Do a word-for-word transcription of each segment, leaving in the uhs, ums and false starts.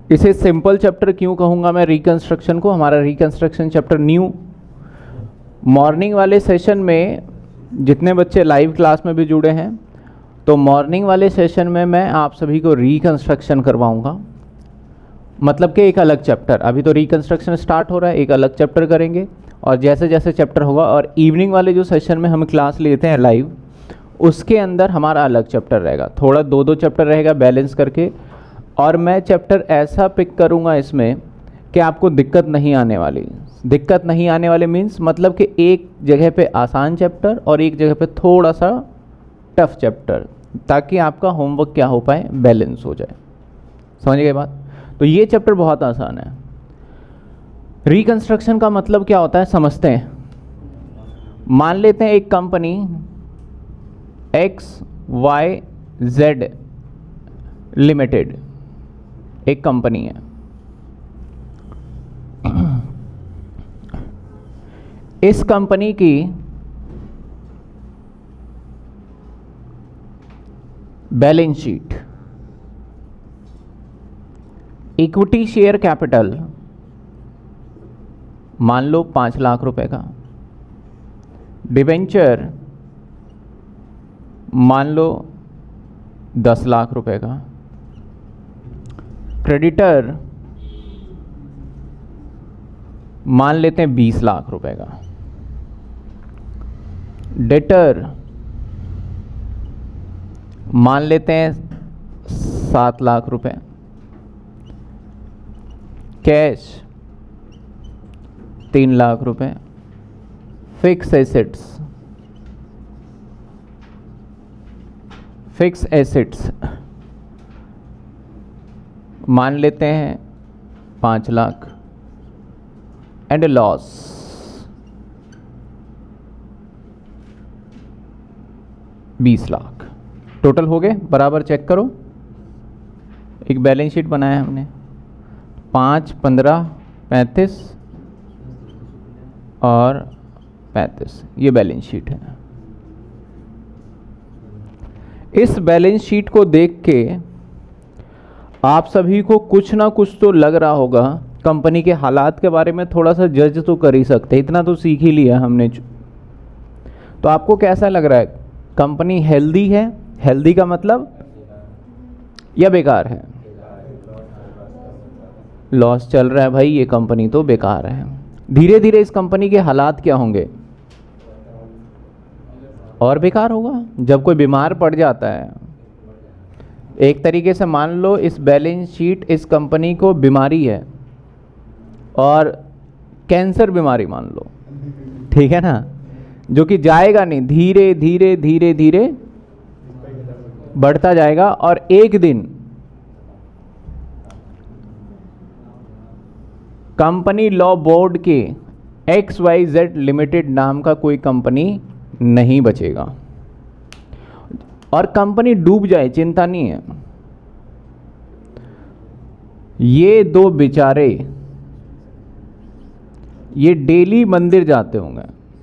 इसे simple chapter क्यों कहूँगा मैं रिकंस्ट्रक्शन को? हमारा रिकंस्ट्रक्शन चैप्टर न्यू। मॉर्निंग वाले सेशन में जितने बच्चे लाइव क्लास में भी जुड़े हैं, तो मॉर्निंग वाले सेशन में मैं आप सभी को रिकंस्ट्रक्शन करवाऊंगा, मतलब कि एक अलग चैप्टर। अभी तो रिकंस्ट्रक्शन स्टार्ट हो रहा है, एक अलग चैप्टर करेंगे, और जैसे जैसे चैप्टर होगा, और इवनिंग वाले जो सेशन में हम क्लास लेते हैं लाइव, उसके अंदर हमारा अलग चैप्टर रहेगा। थोड़ा दो दो चैप्टर रहेगा बैलेंस करके, और मैं चैप्टर ऐसा पिक करूँगा इसमें कि आपको दिक्कत नहीं आने वाली। दिक्कत नहीं आने वाले मीन्स मतलब कि एक जगह पे आसान चैप्टर और एक जगह पे थोड़ा सा टफ चैप्टर, ताकि आपका होमवर्क क्या हो पाए, बैलेंस हो जाए। समझ गए बात? तो ये चैप्टर बहुत आसान है। रिकंस्ट्रक्शन का मतलब क्या होता है समझते हैं। मान लेते हैं एक company X Y Z limited एक कंपनी है। इस कंपनी की balance sheet, equity share capital मान लो पाँच लाख रुपए का, डिबेंचर मान लो दस लाख रुपए का, क्रेडिटर मान लेते हैं बीस लाख रुपए का, डेटर मान लेते हैं सात लाख रुपए, कैश तीन लाख रुपए, फिक्स एसेट्स फिक्स एसेट्स मान लेते हैं पाँच लाख, एंड लॉस बीस लाख। टोटल हो गए बराबर? चेक करो, एक बैलेंस शीट बनाया हमने, पाँच पंद्रह पैंतीस और पैंतीस, ये बैलेंस शीट है। इस बैलेंस शीट को देख के आप सभी को कुछ ना कुछ तो लग रहा होगा, कंपनी के हालात के बारे में थोड़ा सा जज तो कर ही सकते, इतना तो सीख ही लिया हमने। तो आपको कैसा लग रहा है? कंपनी हेल्दी है? हेल्दी का मतलब या बेकार है? लॉस चल रहा है भाई, ये कंपनी तो बेकार है। धीरे धीरे इस कंपनी के हालात क्या होंगे? और बेकार होगा। जब कोई बीमार पड़ जाता है, एक तरीके से मान लो इस बैलेंस शीट इस कंपनी को बीमारी है, और कैंसर बीमारी मान लो, ठीक है ना, जो कि जाएगा नहीं, धीरे धीरे धीरे धीरे बढ़ता जाएगा, और एक दिन कंपनी लॉ बोर्ड के एक्स वाई जेड लिमिटेड नाम का कोई कंपनी नहीं बचेगा, और कंपनी डूब जाए, चिंता नहीं है। ये दो बेचारे ये डेली मंदिर जाते होंगे,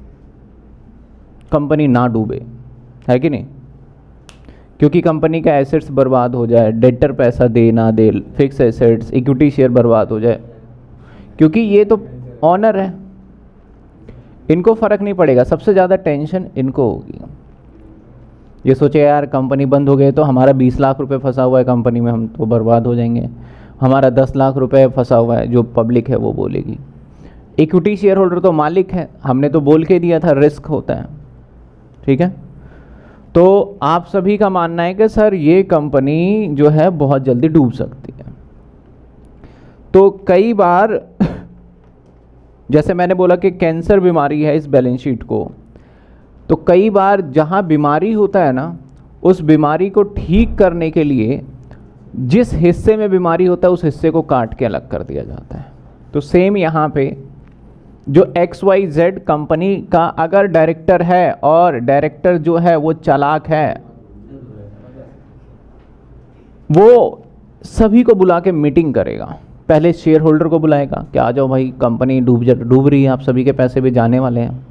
कंपनी ना डूबे, है कि नहीं? क्योंकि कंपनी का एसेट्स बर्बाद हो जाए, डेटर पैसा दे ना दे, फिक्स एसेट्स, इक्विटी शेयर बर्बाद हो जाए, क्योंकि ये तो ऑनर है, इनको फर्क नहीं पड़ेगा। सबसे ज़्यादा टेंशन इनको होगी। ये सोचे यार कंपनी बंद हो गई तो हमारा बीस लाख रुपए फंसा हुआ है कंपनी में, हम तो बर्बाद हो जाएंगे, हमारा दस लाख रुपए फंसा हुआ है, जो पब्लिक है वो बोलेगी। इक्विटी शेयर होल्डर तो मालिक है, हमने तो बोल के दिया था रिस्क होता है, ठीक है। तो आप सभी का मानना है कि सर ये कंपनी जो है बहुत जल्दी डूब सकती है। तो कई बार जैसे मैंने बोला कि कैंसर बीमारी है इस बैलेंस शीट को, तो कई बार जहाँ बीमारी होता है ना, उस बीमारी को ठीक करने के लिए जिस हिस्से में बीमारी होता है उस हिस्से को काट के अलग कर दिया जाता है। तो सेम यहाँ पे जो एक्स वाई जेड कंपनी का अगर डायरेक्टर है और डायरेक्टर जो है वो चालाक है, वो सभी को बुला के मीटिंग करेगा। पहले शेयर होल्डर को बुलाएगा कि आ जाओ भाई, कंपनी डूब डूब रही है, आप सभी के पैसे भी जाने वाले हैं।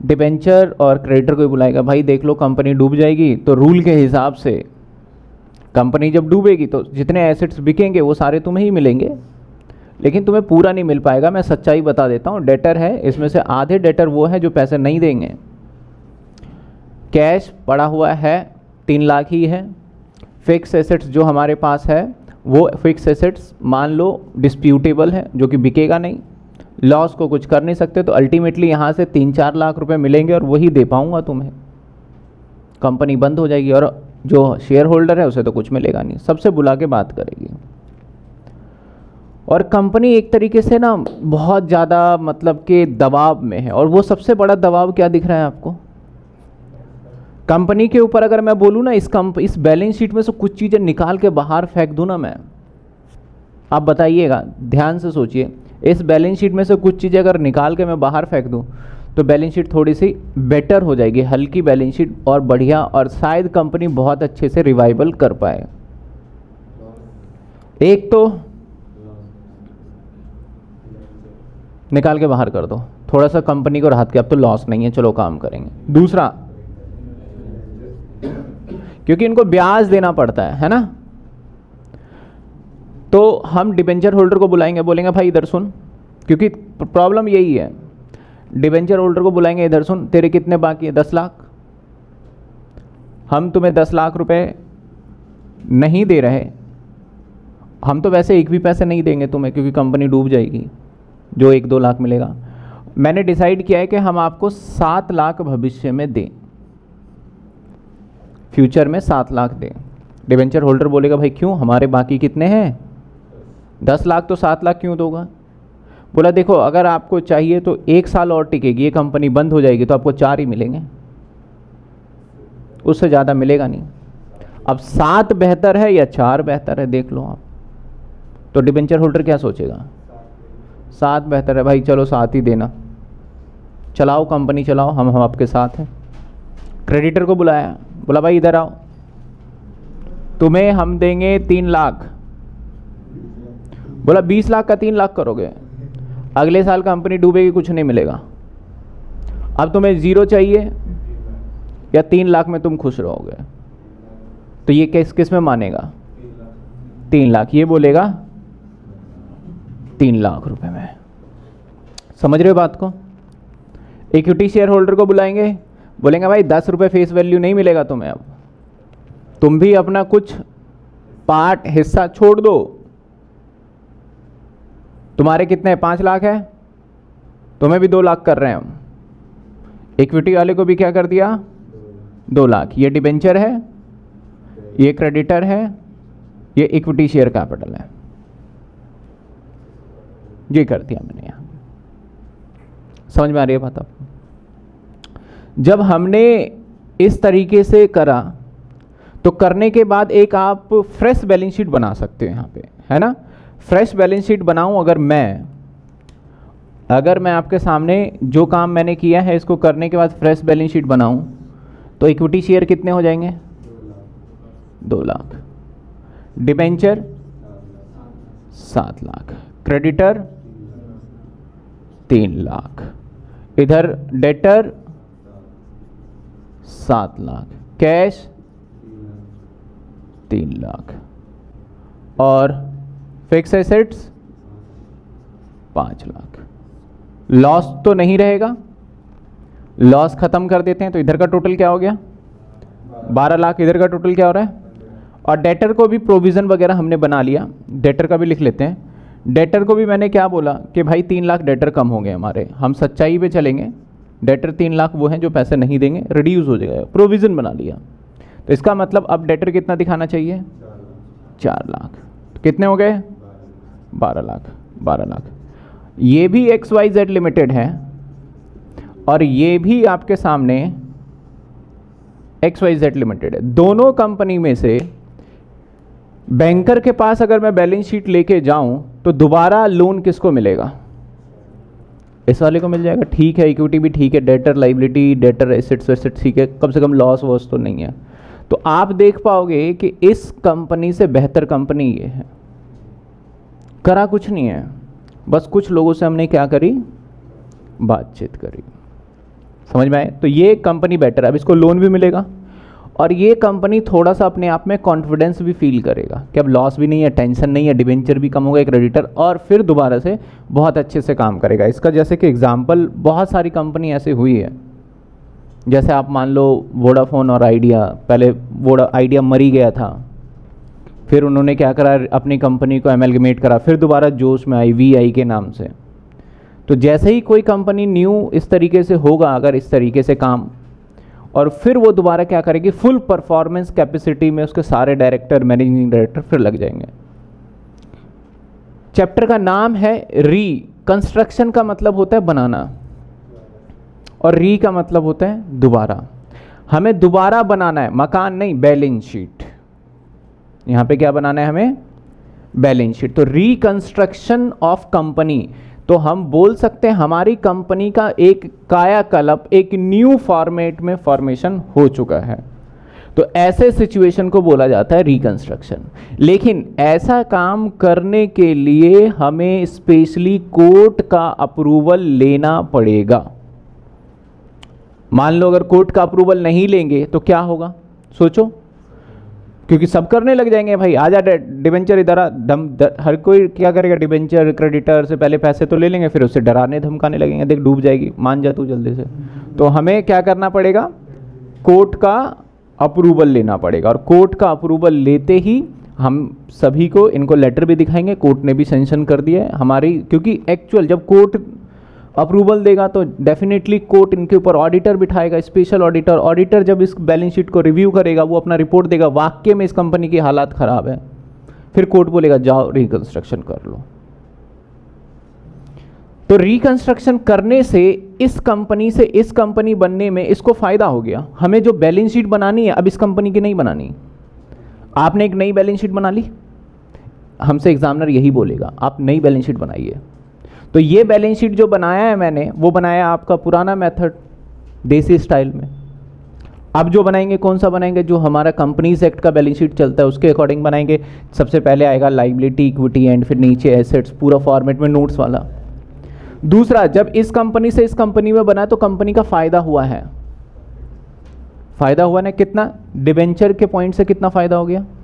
डिबेंचर और क्रेडिटर को बुलाएगा, भाई देख लो कंपनी डूब जाएगी, तो रूल के हिसाब से कंपनी जब डूबेगी तो जितने एसेट्स बिकेंगे वो सारे तुम्हें ही मिलेंगे, लेकिन तुम्हें पूरा नहीं मिल पाएगा। मैं सच्चाई बता देता हूँ, डेटर है, इसमें से आधे डेटर वो है जो पैसे नहीं देंगे। कैश पड़ा हुआ है तीन लाख ही है। फिक्स एसेट्स जो हमारे पास है वो फिक्स एसेट्स मान लो डिस्प्यूटेबल है, जो कि बिकेगा नहीं, लॉस को कुछ कर नहीं सकते, तो अल्टीमेटली यहाँ से तीन चार लाख रुपए मिलेंगे और वही दे पाऊँगा तुम्हें। कंपनी बंद हो जाएगी और जो शेयर होल्डर है उसे तो कुछ मिलेगा नहीं, सबसे बुला के बात करेगी। और कंपनी एक तरीके से ना बहुत ज़्यादा मतलब कि दबाव में है, और वो सबसे बड़ा दबाव क्या दिख रहा है आपको? कंपनी के ऊपर अगर मैं बोलूँ ना, इस कंप इस बैलेंस शीट में से कुछ चीज़ें निकाल के बाहर फेंक दूँ ना मैं, आप बताइएगा, ध्यान से सोचिए, इस बैलेंस शीट में से कुछ चीज़ें अगर निकाल के मैं बाहर फेंक दूँ तो बैलेंस शीट थोड़ी सी बेटर हो जाएगी, हल्की बैलेंस शीट और बढ़िया, और शायद कंपनी बहुत अच्छे से रिवाइवल कर पाए। एक तो निकाल के बाहर कर दो, थोड़ा सा कंपनी को राहत के, अब तो लॉस नहीं है, चलो काम करेंगे। दूसरा, क्योंकि इनको ब्याज देना पड़ता है है ना, तो हम डिबेंचर होल्डर को बुलाएंगे, बोलेंगे भाई इधर सुन, क्योंकि प्रॉब्लम यही है, डिबेंचर होल्डर को बुलाएंगे, इधर सुन, तेरे कितने बाकी है? दस लाख। हम तुम्हें दस लाख रुपए नहीं दे रहे, हम तो वैसे एक भी पैसे नहीं देंगे तुम्हें, क्योंकि कंपनी डूब जाएगी, जो एक दो लाख मिलेगा। मैंने डिसाइड किया है कि हम आपको सात लाख भविष्य में दें, फ्यूचर में सात लाख दें। डिबेंचर होल्डर बोलेगा भाई क्यों, हमारे बाकी कितने हैं? दस लाख, तो सात लाख क्यों दोगा? बोला देखो, अगर आपको चाहिए तो एक साल और टिकेगी, ये कंपनी बंद हो जाएगी तो आपको चार ही मिलेंगे, उससे ज़्यादा मिलेगा नहीं। अब सात बेहतर है या चार बेहतर है, देख लो आप। तो डिबेंचर होल्डर क्या सोचेगा? सात बेहतर है भाई, चलो सात ही देना, चलाओ कंपनी चलाओ, हम हम आपके साथ हैं। क्रेडिटर को बुलाया, बोला भाई इधर आओ, तुम्हें हम देंगे तीन लाख। बोला बीस लाख का तीन लाख करोगे, अगले साल कंपनी डूबेगी, कुछ नहीं मिलेगा। अब तुम्हें जीरो चाहिए या तीन लाख में तुम खुश रहोगे? तो ये किस किस में मानेगा? तीन लाख। ये बोलेगा तीन लाख रुपए में। समझ रहे हो बात को? इक्विटी शेयर होल्डर को बुलाएंगे, बोलेंगे भाई दस रुपये फेस वैल्यू नहीं मिलेगा तुम्हें, अब तुम भी अपना कुछ पार्ट हिस्सा छोड़ दो। तुम्हारे कितने? पाँच लाख है, तुम्हें भी दो लाख कर रहे हैं हम। इक्विटी वाले को भी क्या कर दिया? दो लाख। ये डिबेंचर है, ये क्रेडिटर है, ये इक्विटी शेयर कैपिटल है, ये कर दिया मैंने यहाँ। समझ में आ रही है बात आपको? जब हमने इस तरीके से करा तो करने के बाद एक आप फ्रेश बैलेंस शीट बना सकते हो यहाँ पे, है ना। फ्रेश बैलेंस शीट बनाऊँ अगर मैं अगर मैं आपके सामने जो काम मैंने किया है इसको करने के बाद फ्रेश बैलेंस शीट बनाऊँ तो इक्विटी शेयर कितने हो जाएंगे? दो लाख। डिबेंचर सात लाख। क्रेडिटर तीन लाख। इधर डेटर सात लाख। कैश तीन लाख। और फिक्स एसेट्स पाँच लाख। लॉस तो नहीं रहेगा, लॉस खत्म कर देते हैं। तो इधर का टोटल क्या हो गया? बारह लाख। इधर का टोटल क्या हो रहा है? और डेटर को भी प्रोविज़न वगैरह हमने बना लिया, डेटर का भी लिख लेते हैं। डेटर को भी मैंने क्या बोला कि भाई तीन लाख डेटर कम हो गए हमारे, हम सच्चाई पे चलेंगे। डेटर तीन लाख वो हैं जो पैसे नहीं देंगे, रिड्यूस हो जाएगा, प्रोविज़न बना लिया। तो इसका मतलब अब डेटर कितना दिखाना चाहिए? चार लाख। तो कितने हो गए? बारह लाख। बारह लाख। ये भी एक्स वाई जेड लिमिटेड है और ये भी आपके सामने एक्स वाई जेड लिमिटेड है। दोनों कंपनी में से बैंकर के पास अगर मैं बैलेंस शीट लेके जाऊं तो दोबारा लोन किसको मिलेगा? इस वाले को मिल जाएगा। ठीक है, इक्विटी भी ठीक है, डेटर लाइबिलिटी, डेटर एसेट्स वेसेट्स ठीक है, कम से कम लॉस वॉस तो नहीं है। तो आप देख पाओगे कि इस कंपनी से बेहतर कंपनी ये है। करा कुछ नहीं है, बस कुछ लोगों से हमने क्या करी? बातचीत करी। समझ में आए? तो ये कंपनी बेटर है। अब इसको लोन भी मिलेगा और ये कंपनी थोड़ा सा अपने आप में कॉन्फिडेंस भी फील करेगा कि अब लॉस भी नहीं है, टेंशन नहीं है, डिबेंचर भी कम होगा, क्रेडिटर, और फिर दोबारा से बहुत अच्छे से काम करेगा। इसका जैसे कि एग्जांपल बहुत सारी कंपनी ऐसे हुई है, जैसे आप मान लो वोडाफोन और आइडिया, पहले वोडा आइडिया मरी गया था, फिर उन्होंने क्या करा, अपनी कंपनी को एमलगमेट करा, फिर दोबारा जोश में आई वी आई के नाम से। तो जैसे ही कोई कंपनी न्यू इस तरीके से होगा, अगर इस तरीके से काम, और फिर वो दोबारा क्या करेगी, फुल परफॉर्मेंस कैपेसिटी में उसके सारे डायरेक्टर, मैनेजिंग डायरेक्टर फिर लग जाएंगे। चैप्टर का नाम है री। कंस्ट्रक्शन का मतलब होता है बनाना, और री का मतलब होता है दोबारा। हमें दोबारा बनाना है, मकान नहीं, बैलेंस शीट। यहां पे क्या बनाना है हमें, बैलेंस शीट। तो रिकंस्ट्रक्शन ऑफ कंपनी, तो हम बोल सकते हैं हमारी कंपनी का एक कायाकल्प एक न्यू फॉर्मेट में फॉर्मेशन हो चुका है। तो ऐसे सिचुएशन को बोला जाता है रिकंस्ट्रक्शन। लेकिन ऐसा काम करने के लिए हमें स्पेशली कोर्ट का अप्रूवल लेना पड़ेगा। मान लो अगर कोर्ट का अप्रूवल नहीं लेंगे तो क्या होगा, सोचो, क्योंकि सब करने लग जाएंगे, भाई आ जा डिबेंचर इधर आ, धम हर कोई क्या करेगा, डिबेंचर क्रेडिटर से पहले पैसे तो ले लेंगे, फिर उससे डराने धमकाने लगेंगे, देख डूब जाएगी, मान जा तू जल्दी से। तो हमें क्या करना पड़ेगा, कोर्ट का अप्रूवल लेना पड़ेगा, और कोर्ट का अप्रूवल लेते ही हम सभी को इनको लेटर भी दिखाएंगे, कोर्ट ने भी सेंशन कर दिया है हमारी, क्योंकि एक्चुअल जब कोर्ट अप्रूवल देगा तो डेफिनेटली कोर्ट इनके ऊपर ऑडिटर बिठाएगा, स्पेशल ऑडिटर। ऑडिटर जब इस बैलेंस शीट को रिव्यू करेगा, वो अपना रिपोर्ट देगा, वाकई में इस कंपनी की हालात खराब है, फिर कोर्ट बोलेगा जाओ रिकंस्ट्रक्शन कर लो। तो रिकंस्ट्रक्शन करने से इस कंपनी से इस कंपनी बनने में इसको फायदा हो गया। हमें जो बैलेंस शीट बनानी है अब इस कंपनी की नहीं बनानी, आपने एक नई बैलेंस शीट बना ली, हमसे एग्जामिनर यही बोलेगा आप नई बैलेंस शीट बनाइए। तो ये बैलेंस शीट जो बनाया है मैंने, वो बनाया आपका पुराना मेथड देसी स्टाइल में। अब जो बनाएंगे कौन सा बनाएंगे, जो हमारा कंपनीज एक्ट का बैलेंस शीट चलता है उसके अकॉर्डिंग बनाएंगे। सबसे पहले आएगा लाइबिलिटी, इक्विटी एंड फिर नीचे एसेट्स, पूरा फॉर्मेट में नोट्स वाला। दूसरा, जब इस कंपनी से इस कंपनी में बना तो कंपनी का फायदा हुआ है, फायदा हुआ ना, कितना, डिबेंचर के पॉइंट से कितना फायदा हो गया,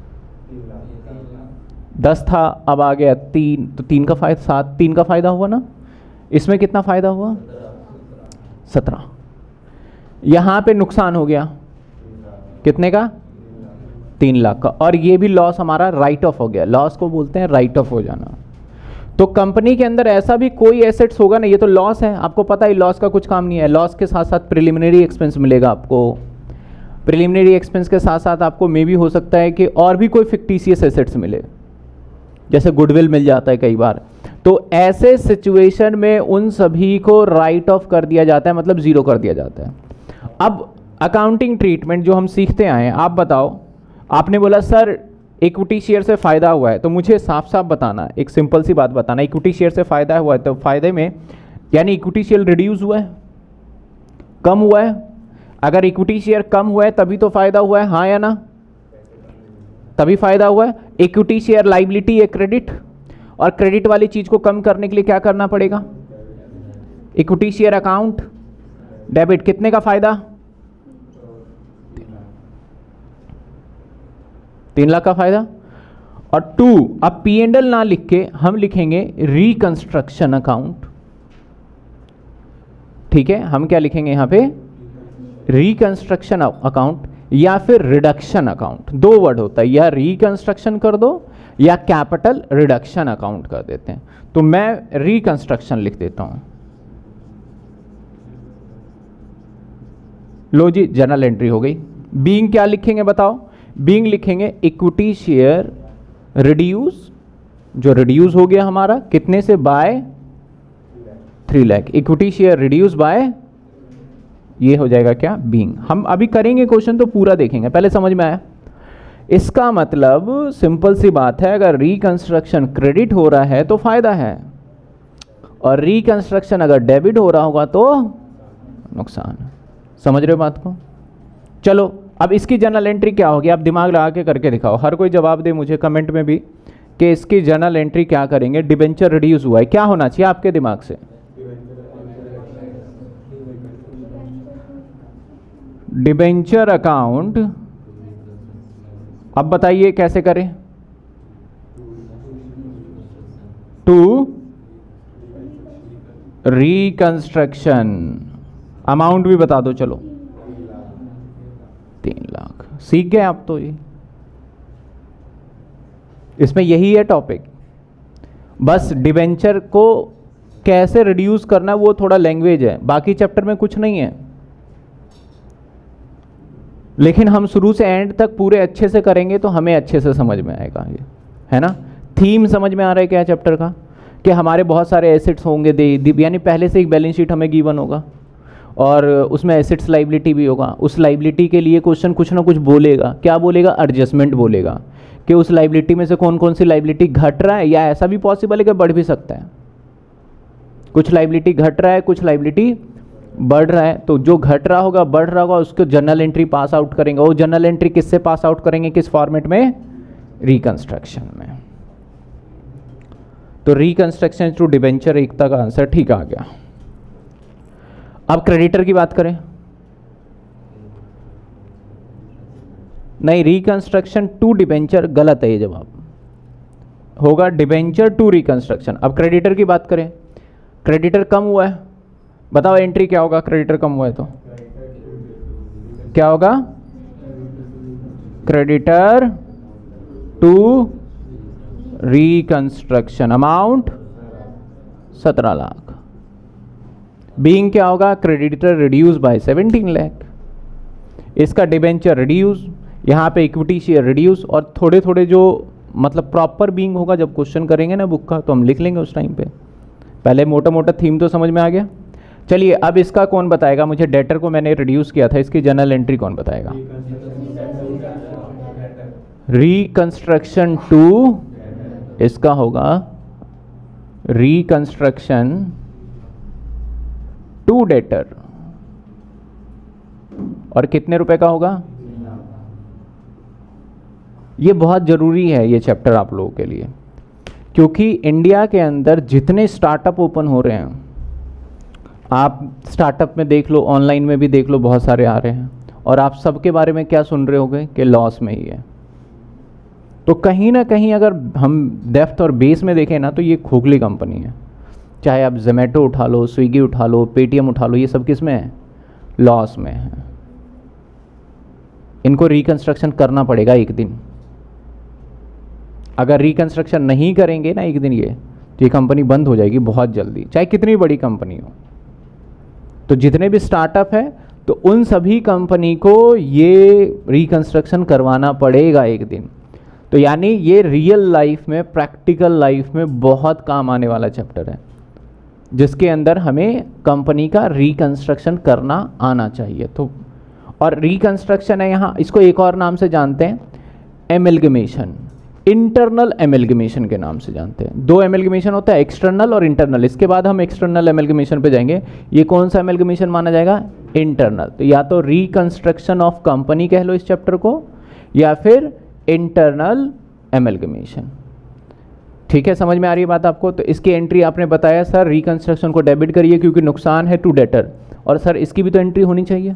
दस था अब आ गया तीन, तो तीन का फायदा, सात, तीन का फायदा हुआ ना। इसमें कितना फायदा हुआ, सत्रह। यहां पे नुकसान हो गया कितने का, तीन लाख का, और ये भी लॉस हमारा राइट ऑफ हो गया। लॉस को बोलते हैं राइट ऑफ हो जाना। तो कंपनी के अंदर ऐसा भी कोई एसेट्स होगा ना, ये तो लॉस है, आपको पता है लॉस का कुछ काम नहीं है। लॉस के साथ साथ प्रिलिमिनरी एक्सपेंस मिलेगा आपको, प्रिलिमिनरी एक्सपेंस के साथ साथ आपको मे भी हो सकता है कि और भी कोई फिक्टिशियस एसेट्स मिले, जैसे गुडविल मिल जाता है कई बार। तो ऐसे सिचुएशन में उन सभी को राइट ऑफ कर दिया जाता है, मतलब जीरो कर दिया जाता है। अब अकाउंटिंग ट्रीटमेंट जो हम सीखते आए हैं, आप बताओ, आपने बोला सर इक्विटी शेयर से फायदा हुआ है, तो मुझे साफ साफ बताना, एक सिंपल सी बात बताना, इक्विटी शेयर से फायदा हुआ है तो फायदे में यानी इक्विटी शेयर रिड्यूस हुआ है, कम हुआ है। अगर इक्विटी शेयर कम हुआ है तभी तो फायदा हुआ है, हाँ या ना, तभी फायदा हुआ है। इक्विटी शेयर लाइबिलिटी है, क्रेडिट, और क्रेडिट वाली चीज को कम करने के लिए क्या करना पड़ेगा, इक्विटी शेयर अकाउंट डेबिट। कितने का फायदा, तीन लाख का फायदा। और टू, अब पी एंड एल ना लिख के हम लिखेंगे रिकंस्ट्रक्शन अकाउंट, ठीक है। हम क्या लिखेंगे यहां पे, रिकंस्ट्रक्शन अकाउंट या फिर रिडक्शन अकाउंट, दो वर्ड होता है, या रिकंस्ट्रक्शन कर दो या कैपिटल रिडक्शन अकाउंट कर देते हैं। तो मैं रिकंस्ट्रक्शन लिख देता हूं। लो जी, जर्नल एंट्री हो गई। बीइंग क्या लिखेंगे बताओ, बीइंग लिखेंगे इक्विटी शेयर रिड्यूस, जो रिड्यूस हो गया हमारा कितने से, by three lakh. Equity share reduce by, ये हो जाएगा क्या, बीइंग। हम अभी करेंगे क्वेश्चन तो पूरा देखेंगे, पहले समझ में आया। इसका मतलब सिंपल सी बात है, अगर रिकंस्ट्रक्शन क्रेडिट हो रहा है तो फायदा है, और रिकंस्ट्रक्शन अगर डेबिट हो रहा होगा तो नुकसान। समझ रहे हो बात को। चलो अब इसकी जर्नल एंट्री क्या होगी, आप दिमाग लगा के करके दिखाओ, हर कोई जवाब दे मुझे कमेंट में भी कि इसकी जर्नल एंट्री क्या करेंगे। डिबेंचर रिड्यूस हुआ है, क्या होना चाहिए आपके दिमाग से, डिबेंचर अकाउंट अब बताइए कैसे करें। टू रिकंस्ट्रक्शन, अमाउंट भी बता दो चलो। तीन लाख। सीख गए आप तो, ये इसमें यही है टॉपिक। बस डिवेंचर को कैसे रिड्यूस करना वो थोड़ा लैंग्वेज है, बाकी चैप्टर में कुछ नहीं है। लेकिन हम शुरू से एंड तक पूरे अच्छे से करेंगे तो हमें अच्छे से समझ में आएगा, ये है ना। थीम समझ में आ रहा है क्या चैप्टर का, कि हमारे बहुत सारे एसेट्स होंगे दे, यानी पहले से एक बैलेंस शीट हमें गिवन होगा और उसमें एसेट्स लाइबिलिटी भी होगा। उस लाइबिलिटी के लिए क्वेश्चन कुछ ना कुछ बोलेगा। क्या बोलेगा? एडजस्टमेंट बोलेगा कि उस लाइबिलिटी में से कौन कौन सी लाइबिलिटी घट रहा है, या ऐसा भी पॉसिबल है कि बढ़ भी सकता है। कुछ लाइबिलिटी घट रहा है, कुछ लाइबिलिटी बढ़ रहा है, तो जो घट रहा होगा बढ़ रहा होगा उसको जर्नल एंट्री पास आउट करेंगे। वो जर्नल एंट्री किससे पास आउट करेंगे, किस फॉर्मेट में? रिकंस्ट्रक्शन में। तो रिकंस्ट्रक्शन टू डिबेंचर एकता का आंसर ठीक आ गया। अब क्रेडिटर की बात करें। नहीं, रिकंस्ट्रक्शन टू डिबेंचर गलत है, ये जवाब होगा डिबेंचर टू रिकंस्ट्रक्शन। अब क्रेडिटर की बात करें। क्रेडिटर कम हुआ है, बताओ एंट्री क्या होगा? क्रेडिटर कम हुआ है तो क्या होगा? क्रेडिटर टू रिकंस्ट्रक्शन, अमाउंट सत्रह लाख। बीइंग क्या होगा? Creditor reduce by seventeen lakh. इसका डिबेंचर रिड्यूस, यहाँ पे इक्विटी शेयर रिड्यूस, और थोड़े थोड़े जो मतलब प्रॉपर बीइंग होगा जब क्वेश्चन करेंगे ना बुक का तो हम लिख लेंगे उस टाइम पे। पहले मोटा मोटा थीम तो समझ में आ गया। चलिए अब इसका कौन बताएगा मुझे? डेटर को मैंने रिड्यूस किया था, इसकी जर्नल एंट्री कौन बताएगा? रिकंस्ट्रक्शन टू, इसका होगा रिकंस्ट्रक्शन टू डेटर, और कितने रुपए का होगा? ये बहुत जरूरी है ये चैप्टर आप लोगों के लिए, क्योंकि इंडिया के अंदर जितने स्टार्टअप ओपन हो रहे हैं, आप स्टार्टअप में देख लो, ऑनलाइन में भी देख लो, बहुत सारे आ रहे हैं, और आप सबके बारे में क्या सुन रहे होगे कि लॉस में ही है। तो कहीं ना कहीं अगर हम डेप्थ और बेस में देखें ना तो ये खोखली कंपनी है। चाहे आप जोमेटो उठा लो, स्विगी उठा लो, पेटीएम उठा लो, ये सब किस में है? लॉस में है। इनको रिकंस्ट्रक्शन करना पड़ेगा एक दिन। अगर रिकंस्ट्रक्शन नहीं करेंगे ना एक दिन, ये तो ये कंपनी बंद हो जाएगी बहुत जल्दी, चाहे कितनी बड़ी कंपनी हो। तो जितने भी स्टार्टअप है तो उन सभी कंपनी को ये रिकंस्ट्रक्शन करवाना पड़ेगा एक दिन। तो यानी ये रियल लाइफ में, प्रैक्टिकल लाइफ में बहुत काम आने वाला चैप्टर है, जिसके अंदर हमें कंपनी का रिकंस्ट्रक्शन करना आना चाहिए। तो और रिकंस्ट्रक्शन है यहाँ, इसको एक और नाम से जानते हैं, एमलगमेशन, इंटरनल एमलगमेशन के नाम से जानते हैं। दो एमलगमेशन होता है, एक्सटर्नल और इंटरनल। इसके बाद हम एक्सटर्नल एमलगमेशन पे जाएंगे। ये कौन सा एमलगमेशन माना जाएगा? इंटरनल। तो या तो रिकंस्ट्रक्शन ऑफ कंपनी कह लो इस चैप्टर को, या फिर इंटरनल एमलगमेशन। ठीक है, समझ में आ रही है बात आपको? तो इसकी एंट्री आपने बताया सर रिकंस्ट्रक्शन को डेबिट करिए क्योंकि नुकसान है टू डेटर, और सर इसकी भी तो एंट्री होनी चाहिए,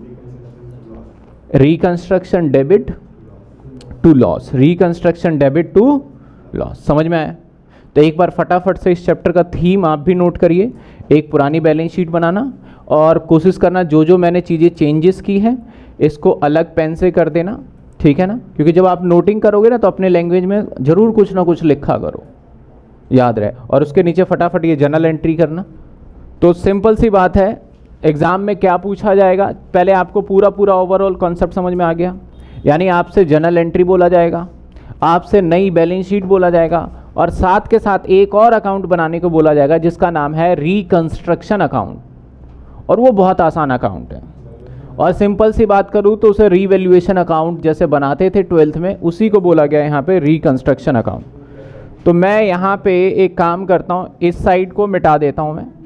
reconstruction debit to loss, reconstruction debit to loss. समझ में आया? तो एक बार फटाफट से इस चैप्टर का थीम आप भी नोट करिए। एक पुरानी बैलेंस शीट बनाना और कोशिश करना जो जो मैंने चीज़ें चेंजेस की हैं इसको अलग पेन से कर देना, ठीक है ना? क्योंकि जब आप नोटिंग करोगे ना तो अपने लैंग्वेज में ज़रूर कुछ ना कुछ लिखा करो, याद रहे। और उसके नीचे फटाफट ये जर्नल एंट्री करना। तो सिंपल सी बात है, एग्ज़ाम में क्या पूछा जाएगा, पहले आपको पूरा पूरा ओवरऑल कॉन्सेप्ट समझ में आ गया। यानी आपसे जर्नल एंट्री बोला जाएगा, आपसे नई बैलेंस शीट बोला जाएगा, और साथ के साथ एक और अकाउंट बनाने को बोला जाएगा जिसका नाम है रिकंस्ट्रक्शन अकाउंट, और वो बहुत आसान अकाउंट है। और सिंपल सी बात करूँ तो उसे रीवैल्यूएशन अकाउंट जैसे बनाते थे ट्वेल्थ में, उसी को बोला गया यहाँ पे रिकंस्ट्रक्शन अकाउंट। तो मैं यहाँ पे एक काम करता हूँ, इस साइड को मिटा देता हूँ मैं,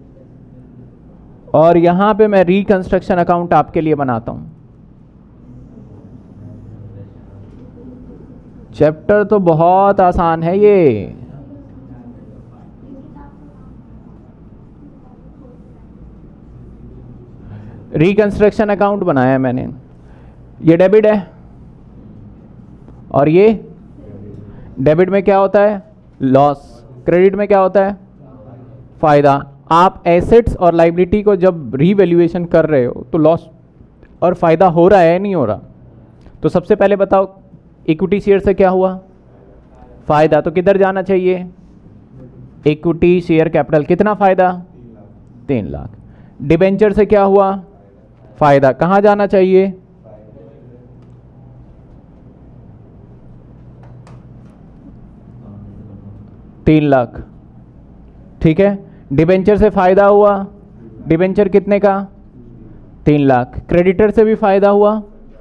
और यहाँ पे मैं रिकंस्ट्रक्शन अकाउंट आपके लिए बनाता हूँ। चैप्टर तो बहुत आसान है ये। रिकंस्ट्रक्शन अकाउंट बनाया मैंने, ये डेबिट है और ये डेबिट में क्या होता है? लॉस। क्रेडिट में क्या होता है? फायदा। आप एसेट्स और लाइबिलिटी को जब रीवैल्यूएशन कर रहे हो तो लॉस और फायदा हो रहा है नहीं हो रहा? तो सबसे पहले बताओ, इक्विटी शेयर से क्या हुआ? फायदा। तो किधर जाना चाहिए? Equity share capital. कितना फायदा? तीन लाख। डिबेंचर से क्या हुआ? फायदा। कहाँ जाना चाहिए? तीन लाख। ठीक है, डिबेंचर से फायदा हुआ। डिबेंचर कितने का? तीन लाख। क्रेडिटर से भी फायदा हुआ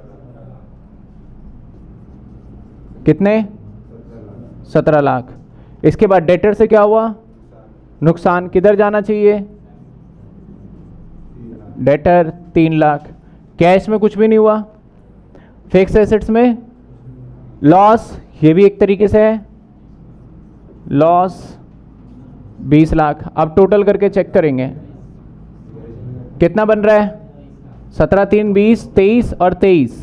कितने? सत्रह लाख। इसके बाद डेटर से क्या हुआ? नुकसान। किधर जाना चाहिए? डेटर तीन लाख। कैश में कुछ भी नहीं हुआ। फिक्स एसेट्स में लॉस, ये भी एक तरीके से है लॉस बीस लाख। अब टोटल करके चेक करेंगे कितना बन रहा है? सत्रह तीन बीस, तेईस और तेईस।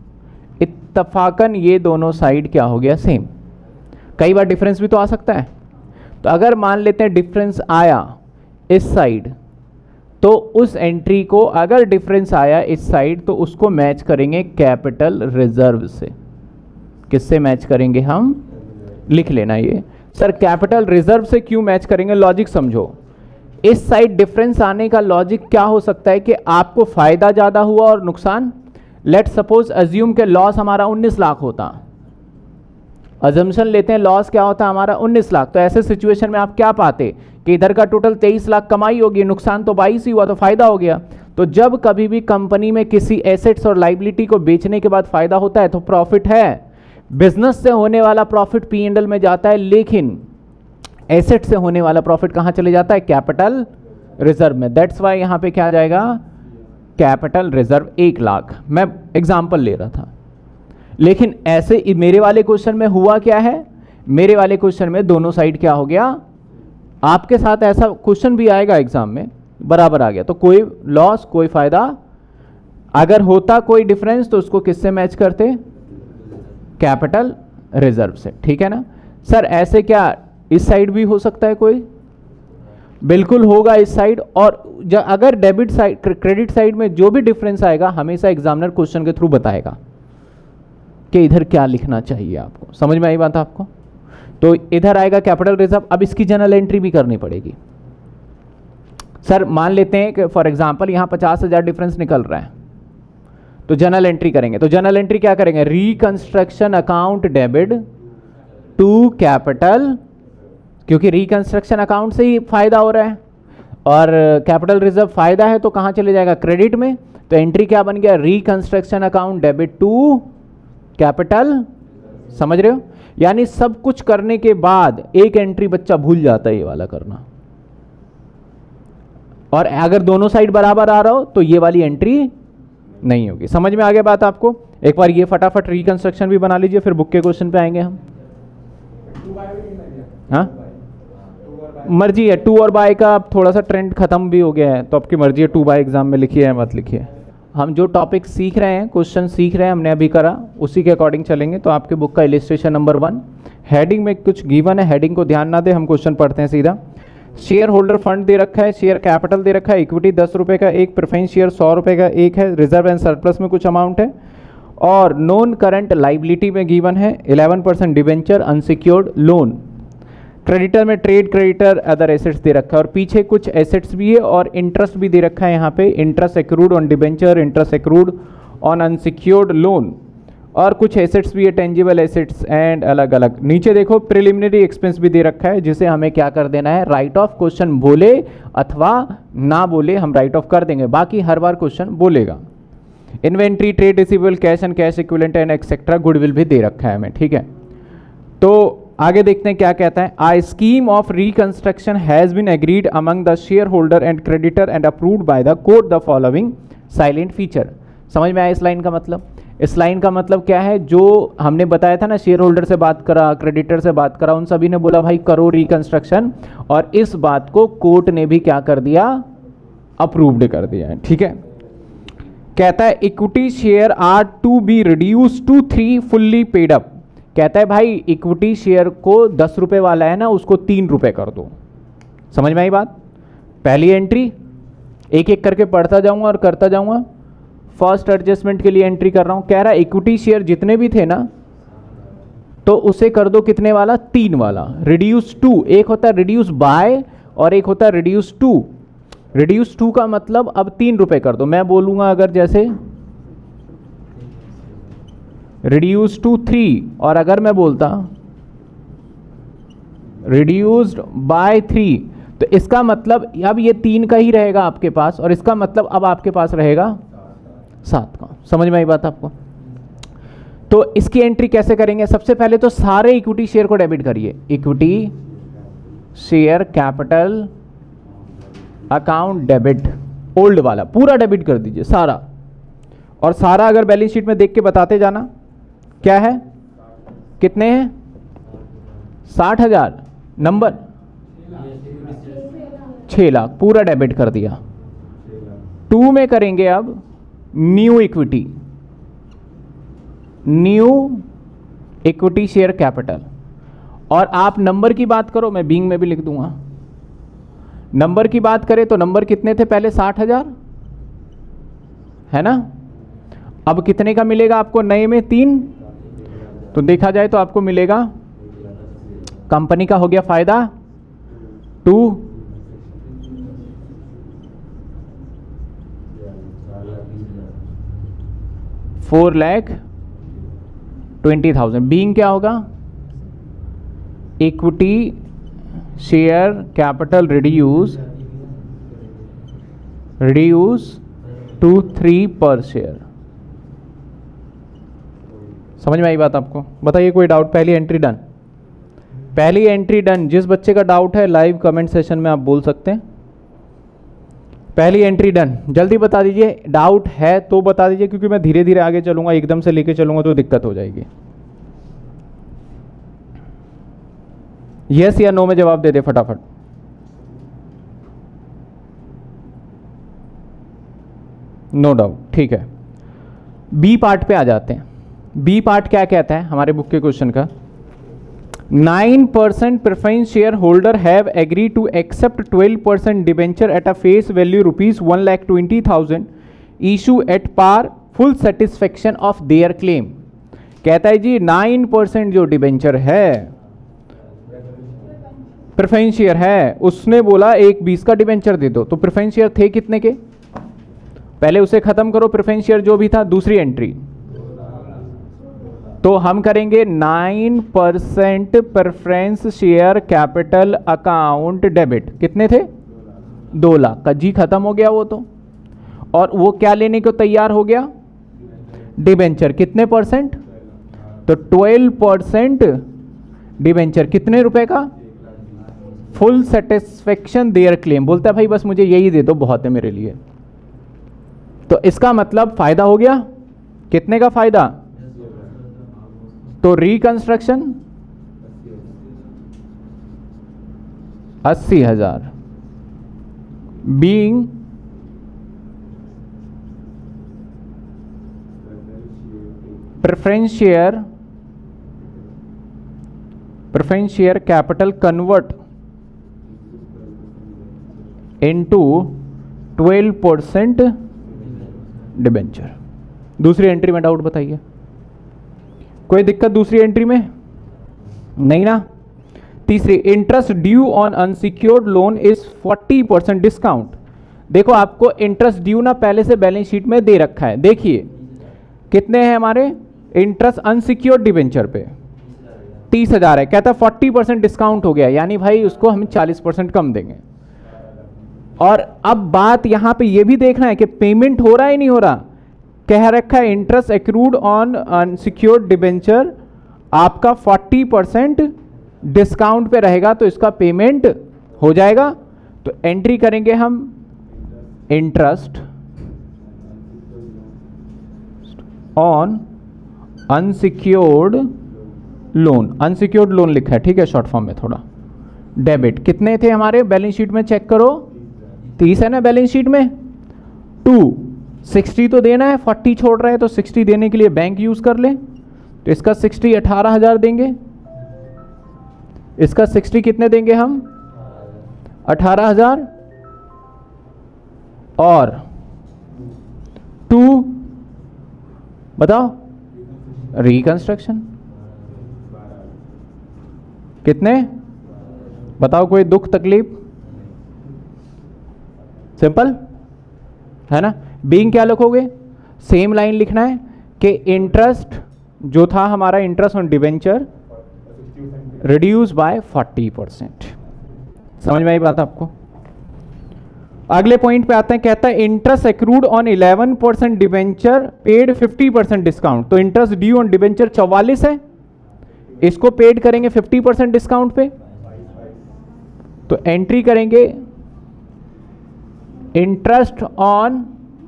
इत्तफाकन ये दोनों साइड क्या हो गया? सेम। कई बार डिफरेंस भी तो आ सकता है। तो अगर मान लेते हैं डिफरेंस आया इस साइड, तो उस एंट्री को अगर डिफरेंस आया इस साइड तो उसको मैच करेंगे कैपिटल रिजर्व से। किससे मैच करेंगे हम? लिख लेना ये। सर कैपिटल रिजर्व से क्यों मैच करेंगे? लॉजिक समझो। इस साइड डिफरेंस आने का लॉजिक क्या हो सकता है कि आपको फायदा ज़्यादा हुआ और नुकसान। लेट सपोज अज्यूम के लॉस हमारा उन्नीस लाख होता। अजम्पशन लेते हैं लॉस क्या होता है हमारा? उन्नीस लाख। तो ऐसे सिचुएशन में आप क्या पाते कि इधर का टोटल तेईस लाख कमाई होगी, नुकसान तो बाईस ही हुआ, तो फायदा हो गया। तो जब कभी भी कंपनी में किसी एसेट्स और लाइबिलिटी को बेचने के बाद फायदा होता है तो प्रॉफिट है। बिजनेस से होने वाला प्रॉफिट पी एंड एल में जाता है, लेकिन एसेट से होने वाला प्रॉफिट कहां चले जाता है? कैपिटल रिजर्व में। दैट्स वाई यहां पे क्या आ जाएगा? कैपिटल रिजर्व एक लाख। मैं एग्जांपल ले रहा था, लेकिन ऐसे मेरे वाले क्वेश्चन में हुआ क्या है? मेरे वाले क्वेश्चन में दोनों साइड क्या हो गया? आपके साथ ऐसा क्वेश्चन भी आएगा एग्जाम में, बराबर आ गया। तो कोई लॉस कोई फायदा। अगर होता कोई डिफरेंस तो उसको किससे मैच करते? कैपिटल रिजर्व से। ठीक है ना सर? ऐसे क्या इस साइड भी हो सकता है कोई? बिल्कुल होगा इस साइड। और अगर डेबिट साइड क्रेडिट साइड में जो भी डिफरेंस आएगा हमेशा एग्जामिनर क्वेश्चन के थ्रू बताएगा कि इधर क्या लिखना चाहिए आपको। समझ में आई बात आपको? तो इधर आएगा कैपिटल रिजर्व। अब इसकी जनरल एंट्री भी करनी पड़ेगी। सर मान लेते हैं कि फॉर एग्जांपल यहां पचास हजार डिफरेंस निकल रहा है, तो जनरल एंट्री करेंगे। तो जनरल एंट्री क्या करेंगे? Reconstruction account debit to capital, क्योंकि रिकंस्ट्रक्शन अकाउंट से ही फायदा हो रहा है और कैपिटल रिजर्व फायदा है, तो कहां चले जाएगा? क्रेडिट में। तो एंट्री क्या बन गया? Reconstruction account debit to capital. समझ रहे हो? यानी सब कुछ करने के बाद एक एंट्री बच्चा भूल जाता है ये वाला करना, और अगर दोनों साइड बराबर आ रहा हो तो ये वाली एंट्री नहीं होगी। समझ में आ गया बात आपको? एक बार ये फटाफट रिकंस्ट्रक्शन भी बना लीजिए, फिर बुक के क्वेश्चन पे आएंगे हम। हाँ मर्जी है, टू और बाय का अब थोड़ा सा ट्रेंड खत्म भी हो गया है, तो आपकी मर्जी है टू बाय एग्जाम में लिखिए या मत लिखिए। हम जो टॉपिक सीख रहे हैं, क्वेश्चन सीख रहे हैं, हमने अभी करा, उसी के अकॉर्डिंग चलेंगे। तो आपके बुक का इलिस्ट्रेशन नंबर वन, हेडिंग में कुछ गिवन है, हेडिंग को ध्यान ना दे, हम क्वेश्चन पढ़ते हैं सीधा। शेयर होल्डर फंड दे रखा है, शेयर कैपिटल दे रखा है, इक्विटी दस रुपये का एक, प्रेफरेंस शेयर सौ रुपये का एक है, रिजर्व एंड सरप्लस में कुछ अमाउंट है, और नॉन करंट लाइबिलिटी में गिवन है eleven percent debenture unsecured loan. Creditor में ट्रेड क्रेडिटर अदर एसेट्स दे रखा है, और पीछे कुछ एसेट्स भी है और इंटरेस्ट भी दे रखा है यहाँ पे, interest accrued on debenture, interest accrued on unsecured loan, और कुछ एसेट्स भी है, टेंजिबल एसेट्स एंड अलग अलग। नीचे देखो प्रिलिमिनरी एक्सपेंस भी दे रखा है, जिसे हमें क्या कर देना है? Right of. क्वेश्चन बोले अथवा ना बोले हम राइट ऑफ कर देंगे, बाकी हर बार क्वेश्चन बोलेगा। Inventory, trade receivable, cash and cash equivalent and etcetera, goodwill भी दे रखा है हमें। ठीक है, तो आगे देखते हैं क्या कहता है। A scheme of reconstruction has been agreed among the share holder and creditor and approved by the court the following silent feature. समझ में आया इस लाइन का मतलब? इस लाइन का मतलब क्या है? जो हमने बताया था ना, शेयर होल्डर से बात करा, क्रेडिटर से बात करा, उन सभी ने बोला भाई करो रिकंस्ट्रक्शन, और इस बात को कोर्ट ने भी क्या कर दिया? अप्रूव्ड कर दिया है। ठीक है, कहता है equity share are to be reduce to three fully paid up. कहता है भाई इक्विटी शेयर को दस रुपए वाला है ना, उसको तीन रुपए कर दो। समझ में आई बात? पहली एंट्री एक एक करके पढ़ता जाऊंगा और करता जाऊंगा। फर्स्ट एडजस्टमेंट के लिए एंट्री कर रहा हूं। कह रहा है इक्विटी शेयर जितने भी थे ना, तो उसे कर दो कितने वाला? तीन वाला। रिड्यूस टू, एक होता है रिड्यूस बाय और एक होता है रिड्यूस टू। रिड्यूस टू का मतलब अब तीन रुपए कर दो। मैं बोलूंगा अगर जैसे रिड्यूस टू थ्री, और अगर मैं बोलता रिड्यूस्ड बाय थ्री, तो इसका मतलब अब ये तीन का ही रहेगा आपके पास, और इसका मतलब अब आपके पास रहेगा सात का। समझ में आई बात आपको? तो इसकी एंट्री कैसे करेंगे? सबसे पहले तो सारे इक्विटी शेयर को डेबिट करिए। Equity share capital account debit, old वाला पूरा डेबिट कर दीजिए सारा। और सारा अगर बैलेंस शीट में देख के बताते जाना क्या है, कितने हैं? साठ हजार नंबर, छह लाख पूरा डेबिट कर दिया। टू में करेंगे अब new equity, new equity share capital. और आप नंबर की बात करो, मैं बीइंग में भी लिख दूंगा। नंबर की बात करें तो नंबर कितने थे पहले? साठ हजार है ना। अब कितने का मिलेगा आपको नए में? तीन। तो देखा जाए तो आपको मिलेगा, कंपनी का हो गया फायदा two, four lakh twenty thousand. Being क्या होगा? Equity share capital reduce reduce to three per share. समझ में आई बात आपको? बताइए कोई डाउट? पहली एंट्री डन, पहली एंट्री डन। जिस बच्चे का डाउट है लाइव कमेंट सेशन में आप बोल सकते हैं। पहली एंट्री डन, जल्दी बता दीजिए। डाउट है तो बता दीजिए, क्योंकि मैं धीरे धीरे आगे चलूंगा, एकदम से लेके चलूंगा तो दिक्कत हो जाएगी। यस या नो में जवाब दे दे फटाफट। नो डाउट, ठीक है। बी पार्ट पे आ जाते हैं। बी पार्ट क्या कहता है हमारे बुक के क्वेश्चन का? Nine percent preference share holder have agree to accept twelve percent debenture at a face value rupees one lakh twenty thousand issue at par full satisfaction of their claim. कहता है जी nine percent जो debenture है, preference share है, उसने बोला एक बीस का डिबेंचर दे दो। तो प्रेफरेंस शेयर थे कितने के? पहले उसे खत्म करो, प्रेफरेंस शेयर जो भी था। दूसरी एंट्री तो हम करेंगे nine percent preference share capital account debit. कितने थे? दो लाख का। जी खत्म हो गया वो तो। और वो क्या लेने को तैयार हो गया? डिबेंचर। कितने परसेंट? तो ट्वेल्व परसेंट डिबेंचर। कितने रुपए का? Full satisfaction their claim. बोलता है भाई बस मुझे यही दे दो, बहुत है मेरे लिए। तो इसका मतलब फायदा हो गया। कितने का फायदा? तो रिकंस्ट्रक्शन अस्सी हजार। Being preference share preference share capital convert into twelve percent debenture. दूसरी एंट्री में डाउट बताइए, कोई दिक्कत दूसरी एंट्री में? नहीं ना। तीसरी, interest due on unsecured loan is forty percent discount. देखो आपको इंटरेस्ट ड्यू ना पहले से बैलेंस शीट में दे रखा है। देखिए कितने हैं हमारे इंटरेस्ट अनसिक्योर्ड डिबेंचर पे? तीस हजार है। कहता है फोर्टी परसेंट डिस्काउंट हो गया, यानी भाई उसको हम चालीस परसेंट कम देंगे। और अब बात यहां पे ये भी देखना है कि पेमेंट हो रहा है नहीं हो रहा। कह रखा है interest accrued on unsecured debenture आपका फोर्टी परसेंट डिस्काउंट पे रहेगा, तो इसका पेमेंट हो जाएगा। तो एंट्री करेंगे हम interest on unsecured loan. Unsecured loan लिखा है, ठीक है, शॉर्ट फॉर्म में थोड़ा। डेबिट कितने थे हमारे बैलेंस शीट में? चेक करो, तीस है ना बैलेंस शीट में। टू सिक्सटी तो देना है, फोर्टी छोड़ रहे हैं, तो सिक्सटी देने के लिए बैंक यूज कर ले। तो इसका सिक्सटी अठारह हजार देंगे, इसका सिक्सटी कितने देंगे हम, अठारह हजार, और टू बताओ रिकंस्ट्रक्शन कितने, बताओ कोई दुख तकलीफ, सिंपल है ना। बीइंग क्या लिखोगे, सेम लाइन लिखना है कि इंटरेस्ट जो था हमारा, interest on debenture reduce by forty percent. समझ में आई बात आपको। अगले पॉइंट पे आते हैं, कहता है interest accrued on eleven percent debenture paid fifty percent discount. तो इंटरेस्ट ड्यू ऑन डिवेंचर चौवालीस है, इसको पेड करेंगे फिफ्टी परसेंट डिस्काउंट पे, तो एंट्री करेंगे इंटरेस्ट ऑन,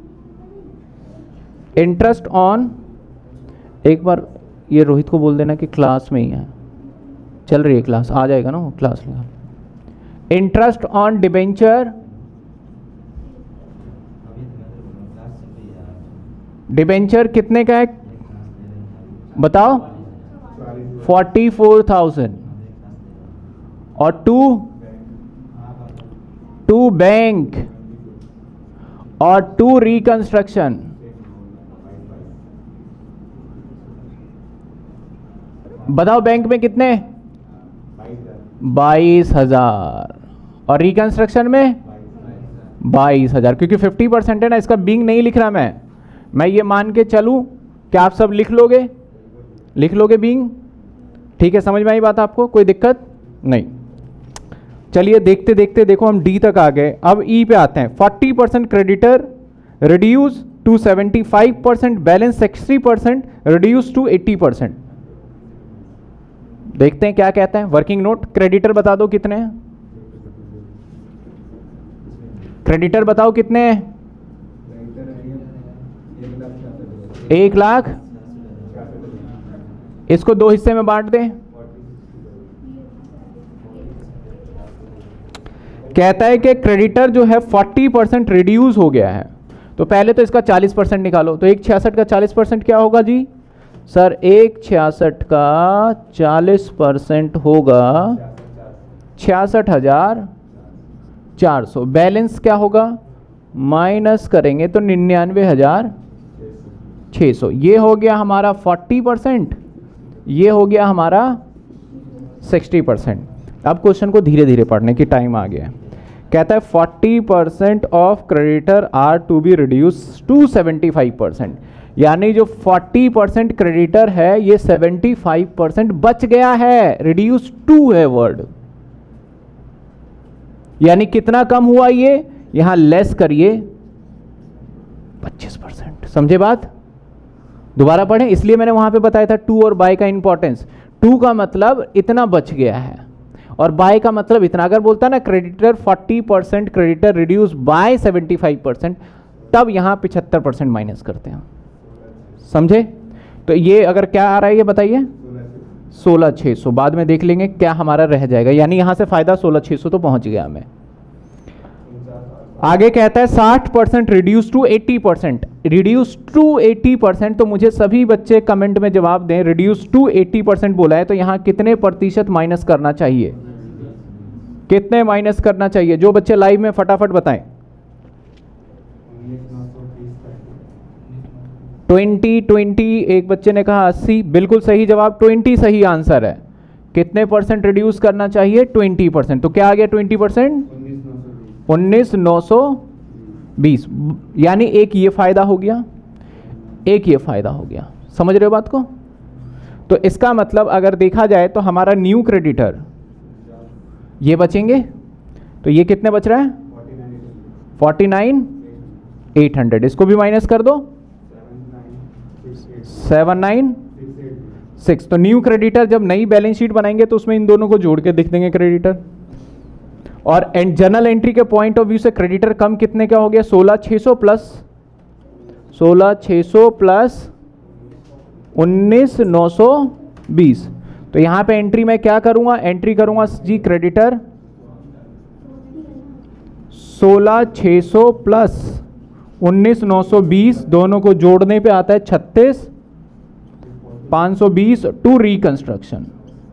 इंटरेस्ट ऑन, एक बार ये रोहित को बोल देना कि क्लास में ही है, चल रही है क्लास, आ जाएगा ना वो क्लास में। इंटरेस्ट ऑन डिबेंचर, डिबेंचर कितने का है बताओ, फोर्टी फोर थाउजेंड, और टू टू बैंक और टू रिकंस्ट्रक्शन बताओ, बैंक में कितने, बाईस हजार, और रिकंस्ट्रक्शन में बाईस हजार, क्योंकि फिफ्टी परसेंट है ना, इसका बिंग नहीं लिख रहा मैं मैं ये मान के चलूं कि आप सब लिख लोगे, लिख लोगे बिंग, ठीक है। समझ में आई बात आपको, कोई दिक्कत नहीं। चलिए देखते देखते देखो हम डी तक आ गए, अब ई पे आते हैं। Forty percent creditor reduce to seventy five percent, balance sixty percent reduce to eighty percent. देखते हैं क्या कहता है वर्किंग नोट। क्रेडिटर बता दो कितने हैं, क्रेडिटर बताओ कितने हैं, एक लाख, इसको दो हिस्से में बांट दें। कहता है कि क्रेडिटर जो है फोर्टी परसेंट रिड्यूस हो गया है, तो पहले तो इसका चालीस परसेंट निकालो, तो एक छियासठ का चालीस परसेंट क्या होगा जी सर, एक छियासठ का चालीस परसेंट होगा छियासठ हजार चार सौ, बैलेंस क्या होगा माइनस करेंगे तो निन्यानवे हजार छः सौ। ये हो गया हमारा फोर्टी परसेंट, ये हो गया हमारा सिक्सटी परसेंट। अब क्वेश्चन को धीरे धीरे पढ़ने की टाइम आ गया है। कहता है forty percent of creditor are to be reduce to seventy five percent, यानी जो फोर्टी परसेंट क्रेडिटर है ये सेवेंटी फाइव परसेंट बच गया है, रिड्यूस टू है वर्ड, यानी कितना कम हुआ ये, यहां लेस करिए पच्चीस परसेंट। समझे बात, दोबारा पढ़ें, इसलिए मैंने वहां पे बताया था टू और बाय का इंपॉर्टेंस। टू का मतलब इतना बच गया है, और बाय का मतलब इतना। अगर बोलता ना creditor forty percent creditor reduce by seventy five percent, तब यहां पिछहत्तर परसेंट माइनस करते हैं। समझे, तो ये अगर क्या आ रहा है ये बताइए, सोलह छः सौ, बाद में देख लेंगे क्या हमारा रह जाएगा, यानी यहां से फायदा सोलह छः सौ तो पहुंच गया हमें। आगे कहता है साठ percent reduce to eighty percent, reduce to eighty percent, तो मुझे सभी बच्चे कमेंट में जवाब दें, रिड्यूस टू एट्टी परसेंट बोला है तो यहां कितने प्रतिशत माइनस करना चाहिए, कितने माइनस करना चाहिए, जो बच्चे लाइव में फटाफट बताएं। ट्वेंटी ट्वेंटी, एक बच्चे ने कहा अस्सी, बिल्कुल सही जवाब, ट्वेंटी सही आंसर है। कितने परसेंट रिड्यूस करना चाहिए, ट्वेंटी परसेंट। तो क्या आ गया ट्वेंटी परसेंट, उन्नीस नौ सौ बीस, यानी एक ये फायदा हो गया, एक ये फायदा हो गया। समझ रहे हो बात को। तो इसका मतलब अगर देखा जाए तो हमारा न्यू क्रेडिटर ये बचेंगे, तो ये कितने बच रहा है फोर्टी नाइन एट हंड्रेड, इसको भी माइनस कर दो सेवन नाइन सिक्स। तो न्यू क्रेडिटर जब नई बैलेंस शीट बनाएंगे तो उसमें इन दोनों को जोड़ के लिख देंगे क्रेडिटर। और जर्नल एंट्री के पॉइंट ऑफ व्यू से क्रेडिटर कम कितने का हो गया, सोलह छः सौ प्लस सोलह छः सौ प्लस उन्नीस नौ सौ बीस। तो यहां पे एंट्री मैं क्या करूंगा, एंट्री करूंगा जी क्रेडिटर सोलह छः सौ प्लस उन्नीस नौ सौ बीस, दोनों को जोड़ने पे आता है छत्तीस पाँच सौ बीस टू रिकंस्ट्रक्शन,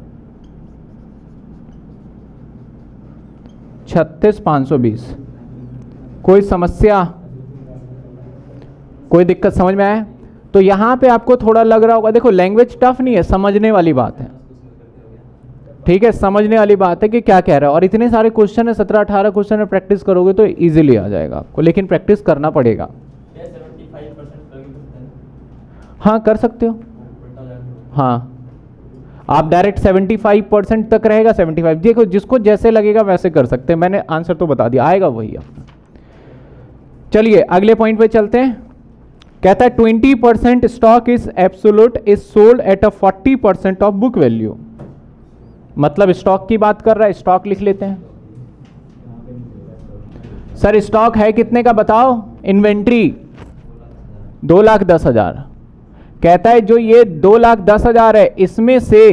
छत्तीस पाँच सौ बीस। कोई समस्या, कोई दिक्कत समझ में आया? तो यहां पे आपको थोड़ा लग रहा होगा, देखो लैंग्वेज टफ नहीं है, समझने वाली बात है, ठीक है, समझने वाली बात है कि क्या कह रहा है। और इतने सारे क्वेश्चन है, सत्रह अठारह क्वेश्चन है, प्रैक्टिस करोगे तो इजीली आ जाएगा आपको, लेकिन प्रैक्टिस करना पड़ेगा। हाँ कर सकते हो, हाँ आप डायरेक्ट पचहत्तर परसेंट तक रहेगा, पचहत्तर, देखो जिसको जैसे लगेगा वैसे कर सकते हैं, मैंने आंसर तो बता दिया, आएगा वही आपका। चलिए अगले पॉइंट पे चलते हैं। कहता है twenty percent stock is absolute is sold at a forty percent of book value. मतलब स्टॉक की बात कर रहा है, स्टॉक लिख लेते हैं। सर स्टॉक है कितने का बताओ? इन्वेंट्री दो लाख दस हजार। कहता है जो ये दो लाख दस हजार है इसमें से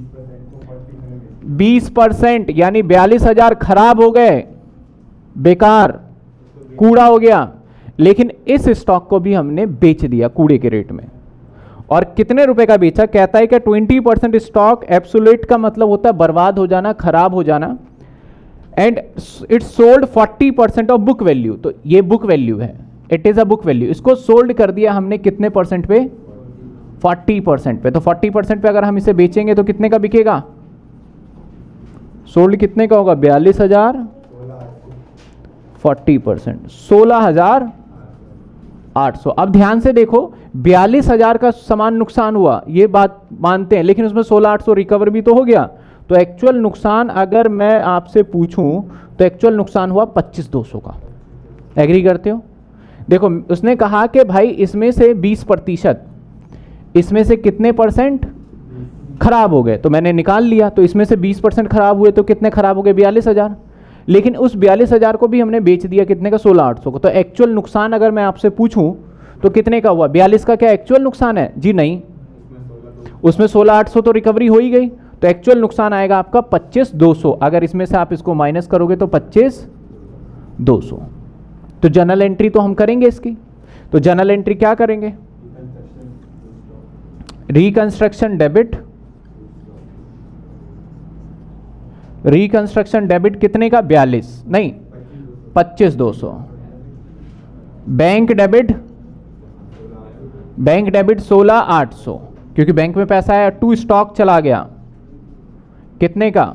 बीस परसेंट यानी बयालीस हजार खराब हो गए, बेकार, कूड़ा हो गया, लेकिन इस स्टॉक को भी हमने बेच दिया कूड़े के रेट में। और कितने रुपए का बेचा? कहता है कि ट्वेंटी परसेंट स्टॉक एब्सोल्यूट का मतलब होता है बर्बाद हो जाना, खराब हो जाना, and it sold forty percent of book value. तो ये बुक वैल्यू है, it is a book value, इसको सोल्ड कर दिया हमने कितने परसेंट पे? फोर्टी परसेंट पे। तो फोर्टी परसेंट पे अगर हम इसे बेचेंगे तो कितने का बिकेगा? सोल्ड कितने का होगा? बयालीस हजार, फोर्टी परसेंट सोलह हजार आठ सौ। अब ध्यान से देखो, बयालीस हजार का सामान नुकसान हुआ, ये बात मानते हैं, लेकिन उसमें सोलह आठ सौ रिकवर भी तो हो गया। तो एक्चुअल नुकसान अगर मैं आपसे पूछूं तो एक्चुअल नुकसान हुआ पच्चीस दो सौ का। एग्री करते हो? देखो उसने कहा कि भाई इसमें से बीस प्रतिशत, इसमें से कितने परसेंट खराब हो गए, तो मैंने निकाल लिया। तो इसमें से बीस परसेंट खराब हुए तो कितने खराब हो गए? बयालीस हजार। लेकिन उस बयालीस हजार को भी हमने बेच दिया कितने का? सोलह आठ सौ को। तो एक्चुअल नुकसान अगर मैं आपसे पूछूं तो कितने का हुआ? बयालीस का क्या एक्चुअल नुकसान है? जी नहीं, उसमें सोलह आठ सौ तो रिकवरी हो ही गई। तो एक्चुअल नुकसान आएगा आपका पच्चीस दो सौ। अगर इसमें से आप इसको माइनस करोगे तो पच्चीस दो सौ। तो जर्नल एंट्री तो हम करेंगे इसकी। तो जर्नल एंट्री क्या करेंगे? रिकंस्ट्रक्शन डेबिट, रिकंस्ट्रक्शन डेबिट कितने का? बयालीस नहीं पच्चीस दो सौ। बैंक डेबिट, बैंक डेबिट सोलह आठ सौ, क्योंकि बैंक में पैसा आया, टू स्टॉक चला गया, कितने का?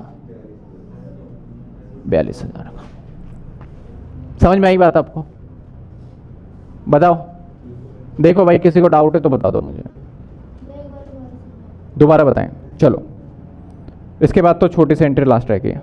बयालीस हजार का। समझ में आई बात आपको? बताओ, देखो भाई किसी को डाउट है तो बता दो मुझे, दोबारा बताएं। चलो इसके बाद तो छोटी सी एंट्री लास्ट रह गई।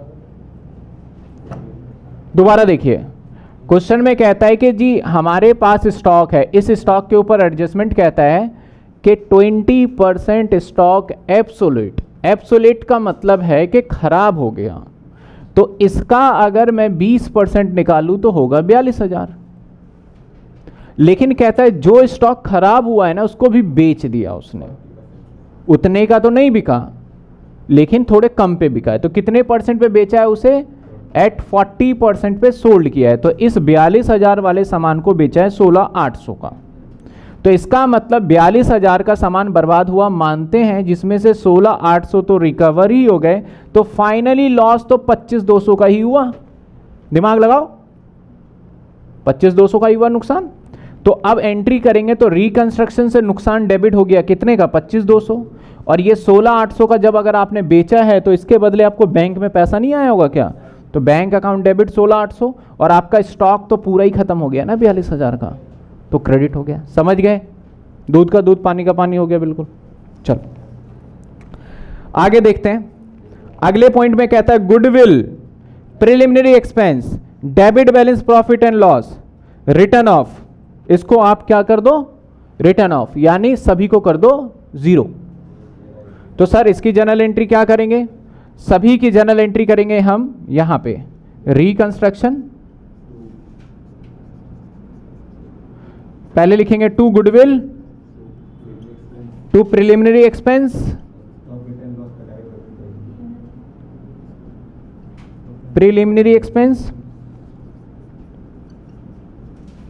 दोबारा देखिए, क्वेश्चन में कहता है कि जी हमारे पास स्टॉक है, इस स्टॉक के ऊपर एडजस्टमेंट कहता है कि twenty percent stock absolute, absolute का मतलब है कि खराब हो गया, तो इसका अगर मैं बीस परसेंट निकालूं तो होगा बयालीस हजार। लेकिन कहता है जो स्टॉक खराब हुआ है ना उसको भी बेच दिया उसने, उतने का तो नहीं बिका लेकिन थोड़े कम पे बिका है। तो कितने परसेंट पे बेचा है उसे? एट फोर्टी परसेंट पे सोल्ड किया है। तो इस बयालीस हजार वाले सामान को बेचा है सोलह आठ सौ का। तो इसका मतलब बयालीस हजार का सामान बर्बाद हुआ मानते हैं, जिसमें से सोलह आठ सौ तो रिकवर ही हो गए, तो फाइनली लॉस तो पच्चीस दो सौ का ही हुआ। दिमाग लगाओ, पच्चीस दो सौ का ही हुआ नुकसान। तो अब एंट्री करेंगे तो रिकंस्ट्रक्शन से नुकसान डेबिट हो गया कितने का? पच्चीस दो सौ। और ये सोलह आठ सौ का जब अगर आपने बेचा है तो इसके बदले आपको बैंक में पैसा नहीं आया होगा क्या? तो बैंक अकाउंट डेबिट सोलह आठ सौ, और आपका स्टॉक तो पूरा ही खत्म हो गया ना बयालीस हजार का, तो क्रेडिट हो गया। समझ गए? दूध का दूध पानी का पानी हो गया बिल्कुल। चलो आगे देखते हैं। अगले पॉइंट में कहता है goodwill, preliminary expense, debit balance, profit and loss, return off. इसको आप क्या कर दो? रिटर्न ऑफ, यानी सभी को कर दो जीरो। तो सर इसकी जर्नल एंट्री क्या करेंगे? सभी की जर्नल एंट्री करेंगे हम यहां पे, रिकंस्ट्रक्शन, पहले लिखेंगे to goodwill, to preliminary expense, preliminary expense,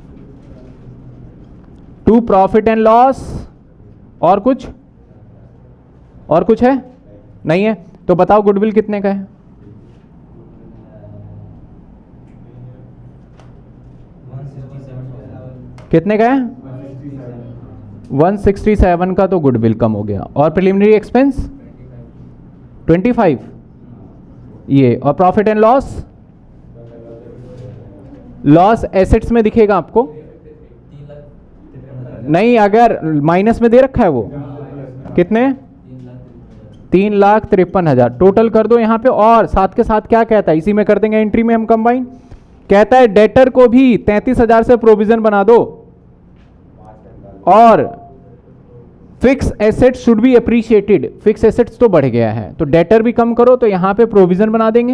to profit and loss, और कुछ और कुछ है? नहीं है। तो बताओ गुडविल कितने का है? कितने का है? वन सिक्सटी सेवन का तो गुडविल कम हो गया। और प्रिलिमिनरी एक्सपेंस ट्वेंटी फाइव ये। और profit and loss, loss assets में दिखेगा आपको नहीं, अगर माइनस में दे रखा है वो कितने? तीन लाख तिरपन हजार टोटल कर दो यहाँ पे। और साथ के साथ क्या कहता है, इसी में कर देंगे एंट्री में हम कंबाइन। कहता है डेटर को भी तैंतीस हजार से प्रोविजन बना दो और fix asset should be appreciated. Fix assets तो बढ़ गया है तो डेटर भी कम करो, तो यहां पे प्रोविजन बना देंगे।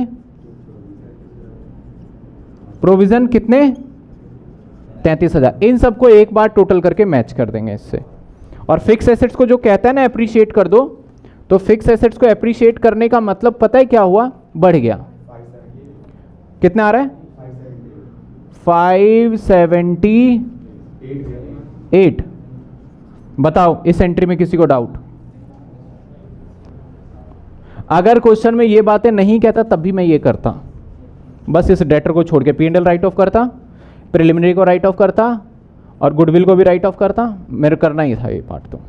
प्रोविजन कितने? तैंतीस हजार। इन सबको एक बार टोटल करके मैच कर देंगे इससे। और फिक्स एसेट्स को जो कहता है ना अप्रिशिएट कर दो, तो फिक्स एसेट्स को अप्रिशिएट करने का मतलब पता है क्या हुआ? बढ़ गया। कितना आ रहा है? Five seventy eight. बताओ इस एंट्री में किसी को डाउट? अगर क्वेश्चन में ये बातें नहीं कहता तब भी मैं ये करता, बस इस डेटर को छोड़ के P and L write off करता, प्रिलिमिनरी को राइट ऑफ करता और गुडविल को भी राइट ऑफ करता। मेरे करना ही था ये पार्ट। तो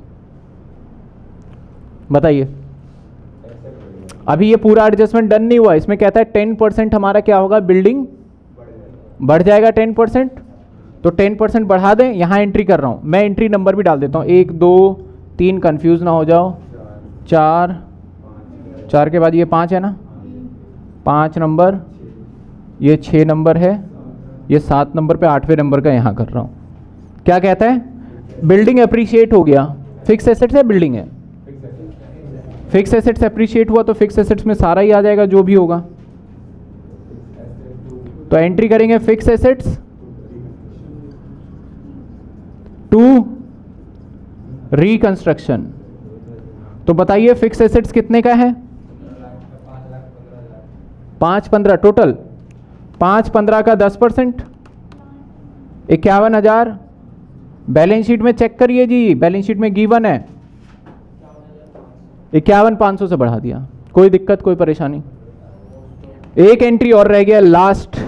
बताइए, अभी ये पूरा एडजस्टमेंट डन नहीं हुआ। इसमें कहता है टेन परसेंट हमारा क्या होगा? बिल्डिंग बढ़ जाएगा टेन परसेंट। तो टेन परसेंट बढ़ा दें। यहाँ एंट्री कर रहा हूँ मैं, एंट्री नंबर भी डाल देता हूँ, एक दो तीन, कंफ्यूज ना हो जाओ, चार, चार के बाद ये पाँच है ना, पाँच नंबर, ये छः नंबर है, ये सात नंबर पे आठवें नंबर का यहाँ कर रहा हूँ। क्या कहता है? बिल्डिंग अप्रिशिएट हो गया। फिक्स एसेट्स है, बिल्डिंग है। फिक्स एसेट्स अप्रिशिएट हुआ तो फिक्स एसेट्स में सारा ही आ जाएगा जो भी होगा। तो एंट्री करेंगे फिक्स एसेट्स टू रिकंस्ट्रक्शन। तो बताइए फिक्स एसेट्स कितने का है? पाँच पंद्रह टोटल। पाँच पंद्रह का दस परसेंट इक्यावन हजार। बैलेंस शीट में चेक करिए जी, बैलेंस शीट में गिवन है इक्यावन पाँच सौ से बढ़ा दिया। कोई दिक्कत, कोई परेशानी? एक एंट्री और रह गया लास्ट।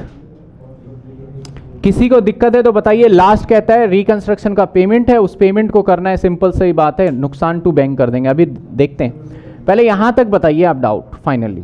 किसी को दिक्कत है तो बताइए। लास्ट कहता है रिकंस्ट्रक्शन का पेमेंट है, उस पेमेंट को करना है। सिंपल सी बात है, नुकसान टू बैंक कर देंगे। अभी देखते हैं, पहले यहां तक बताइए आप डाउट। फाइनली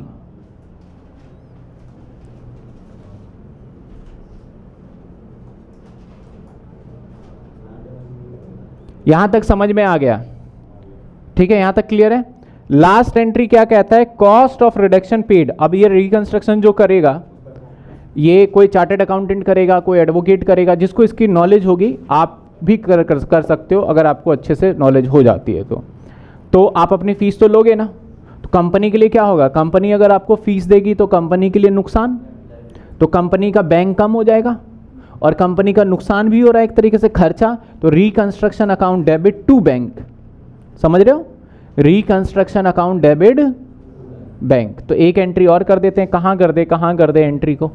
यहां तक समझ में आ गया? ठीक है, यहां तक क्लियर है? लास्ट एंट्री क्या कहता है? Cost of reduction paid. अब ये रिकंस्ट्रक्शन जो करेगा ये कोई चार्टर्ड अकाउंटेंट करेगा, कोई एडवोकेट करेगा, जिसको इसकी नॉलेज होगी। आप भी कर, कर कर सकते हो अगर आपको अच्छे से नॉलेज हो जाती है तो तो आप अपनी फीस तो लोगे ना। तो कंपनी के लिए क्या होगा? कंपनी अगर आपको फीस देगी तो कंपनी के लिए नुकसान, तो कंपनी का बैंक कम हो जाएगा और कंपनी का नुकसान भी हो रहा है एक तरीके से, खर्चा। तो reconstruction account debit to bank. समझ रहे हो? Reconstruction account debit bank. तो एक एंट्री और कर देते हैं। कहाँ कर दे, कहाँ कर दे एंट्री को?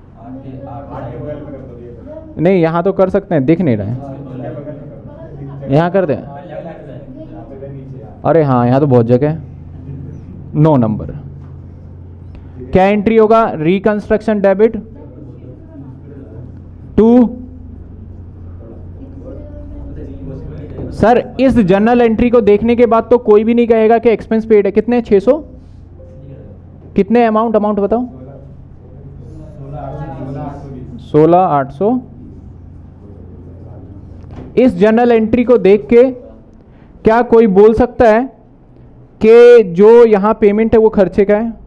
नहीं, यहाँ तो कर सकते हैं, दिख नहीं रहे। यहाँ कर दें? अरे हाँ, यहाँ तो बहुत जगह है। नौ नंबर क्या एंट्री होगा? Reconstruction debit to. सर इस जर्नल एंट्री को देखने के बाद तो कोई भी नहीं कहेगा कि एक्सपेंस पेड है। कितने? छह सौ। कितने अमाउंट? अमाउंट बताओ। सोलह आठ सौ। इस जर्नल एंट्री को देख के क्या कोई बोल सकता है कि जो यहां पेमेंट है वो खर्चे का है?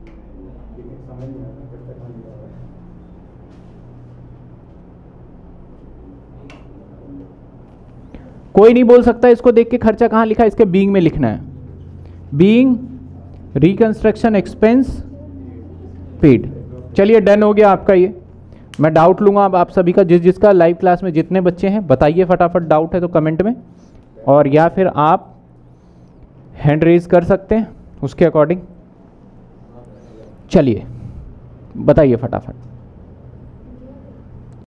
कोई नहीं बोल सकता। इसको देख के खर्चा कहां लिखा है? इसके बीइंग में लिखना है, बीइंग रिकंस्ट्रक्शन एक्सपेंस पेड। चलिए डन हो गया आपका ये। मैं डाउट लूंगा अब आप सभी का, जिस जिसका लाइव क्लास में जितने बच्चे हैं बताइए फटाफट। डाउट है तो कमेंट में, और या फिर आप हैंड रेज कर सकते हैं उसके अकॉर्डिंग। चलिए बताइए फटाफट।